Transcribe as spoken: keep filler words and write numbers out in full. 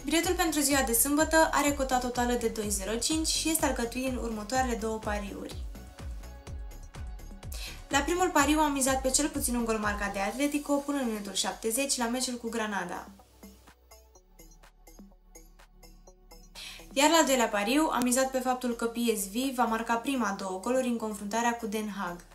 Biletul pentru ziua de sâmbătă are cota totală de doi virgulă zero cinci și este alcătuit din următoarele două pariuri. La primul pariu am mizat pe cel puțin un gol marcat de Atletico până în minutul șaptezeci la meciul cu Granada. Iar la al doilea pariu am mizat pe faptul că P S V va marca prima două goluri în confruntarea cu Den Haag.